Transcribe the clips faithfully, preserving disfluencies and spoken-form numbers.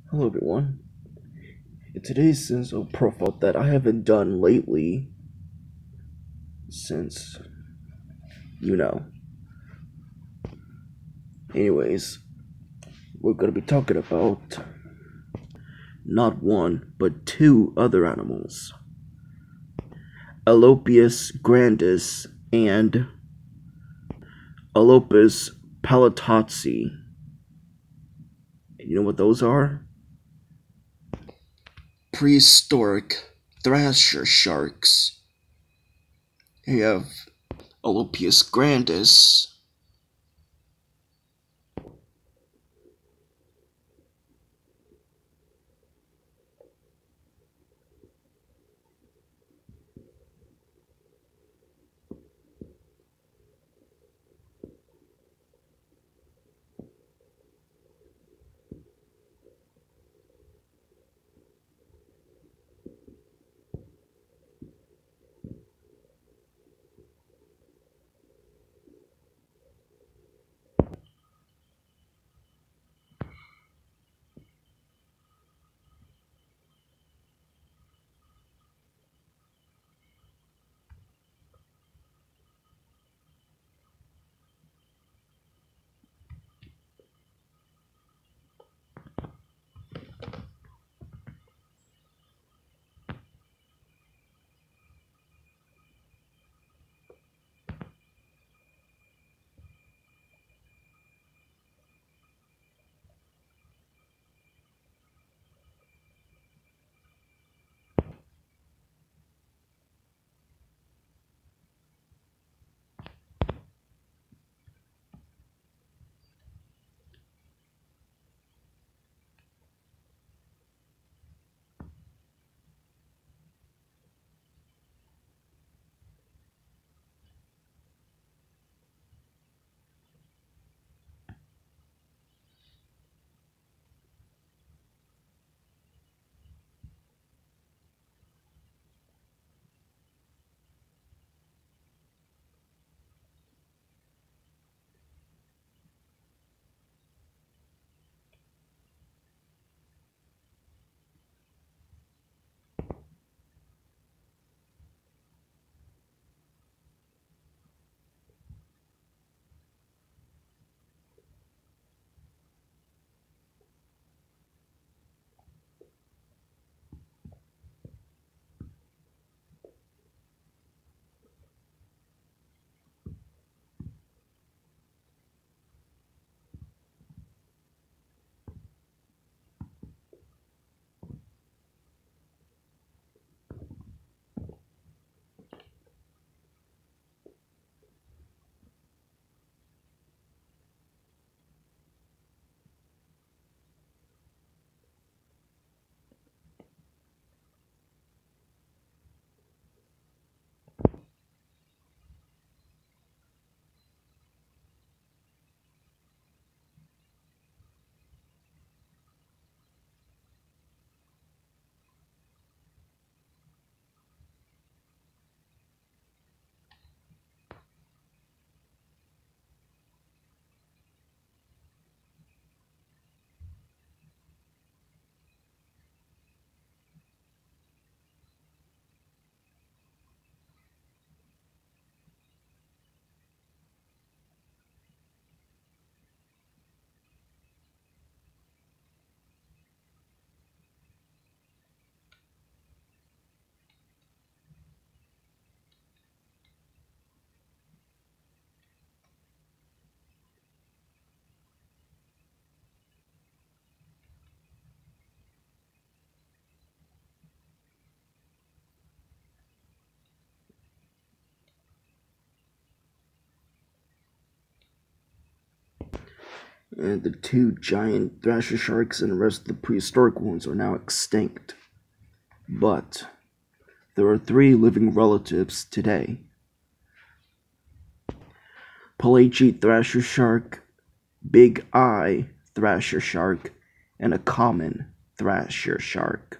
Hello everyone. In today's Cenozoic profile that I haven't done lately since, you know. Anyways, we're gonna be talking about not one, but two other animals. Alopius grandis and Alopus palatotsi. You know what those are? Prehistoric Thrasher sharks. You have Alopius grandis. And the two giant thrasher sharks and the rest of the prehistoric ones are now extinct. But there are three living relatives today. Pelagic thrasher shark, big eye thrasher shark, and a common thrasher shark.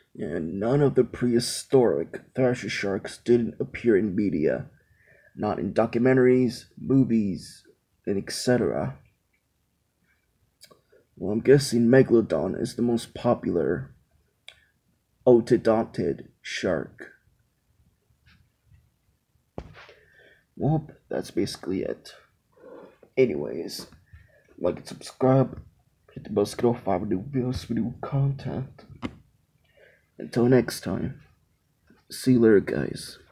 And none of the prehistoric Thrasher sharks didn't appear in media, not in documentaries, movies, and et cetera. Well, I'm guessing Megalodon is the most popular odontid shark. Well, that's basically it. Anyways, like and subscribe, hit the bell to notify for new videos, for new content. Until next time, see you later, guys.